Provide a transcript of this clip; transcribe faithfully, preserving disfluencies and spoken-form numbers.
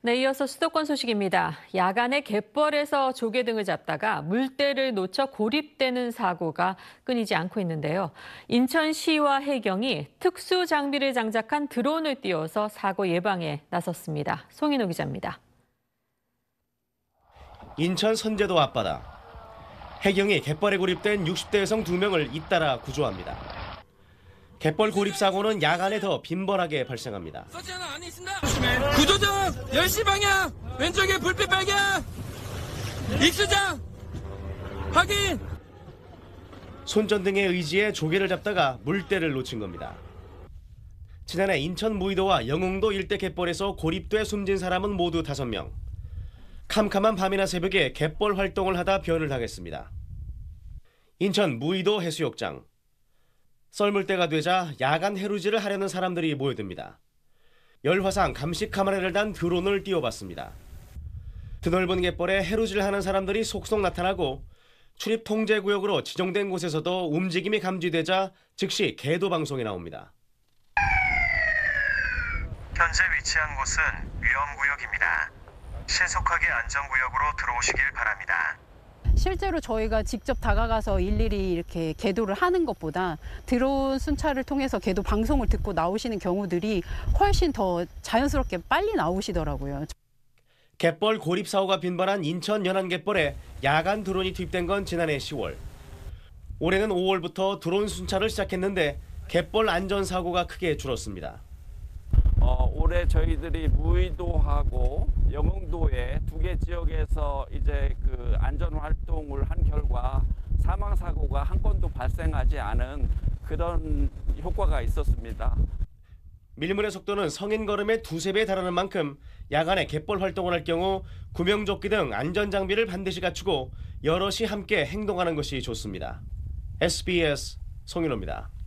네, 이어서 수도권 소식입니다. 야간에 갯벌에서 조개 등을 잡다가 물대를 놓쳐 고립되는 사고가 끊이지 않고 있는데요. 인천시와 해경이 특수 장비를 장착한 드론을 띄워서 사고 예방에 나섰습니다. 송인호 기자입니다. 인천 선제도 앞바다. 해경이 갯벌에 고립된 육십 대 여성 두 명을 잇따라 구조합니다. 갯벌 고립 사고는 야간에 더 빈번하게 발생합니다. 구조정 열 시 방향 왼쪽에 불빛 발견 익수장 확인. 손전등의 의지에 조개를 잡다가 물대를 놓친 겁니다. 지난해 인천 무의도와 영흥도 일대 갯벌에서 고립돼 숨진 사람은 모두 다섯 명. 캄캄한 밤이나 새벽에 갯벌 활동을 하다 변을 당했습니다. 인천 무의도 해수욕장. 썰물대가 되자 야간 해루질을 하려는 사람들이 모여듭니다. 열화상 감식 카메라를 단 드론을 띄워봤습니다. 드넓은 갯벌에 해루질을 하는 사람들이 속속 나타나고 출입 통제 구역으로 지정된 곳에서도 움직임이 감지되자 즉시 궤도 방송이 나옵니다. 현재 위치한 곳은 위험구역입니다. 신속하게 안전구역으로 들어오시길 바랍니다. 실제로 저희가 직접 다가가서 일일이 이렇게 궤도를 하는 것보다 드론 순찰을 통해서 궤도 방송을 듣고 나오시는 경우들이 훨씬 더 자연스럽게 빨리 나오시더라고요. 갯벌 고립 사고가 빈번한 인천 연안 갯벌에 야간 드론이 투입된 건 지난해 시월. 올해는 오월부터 드론 순찰을 시작했는데 갯벌 안전 사고가 크게 줄었습니다. 어, 올해 저희들이 무의도하고 영흥도의 두 개 지역에서 이제 그 안전 활동을 한 결과 사망 사고가 한 건도 발생하지 않은 그런 효과가 있었습니다. 밀물의 속도는 성인 걸음의 두세 배에 달하는 만큼 야간에 갯벌 활동을 할 경우 구명조끼 등 안전 장비를 반드시 갖추고 여럿이 함께 행동하는 것이 좋습니다. 에스비에스 송인호입니다.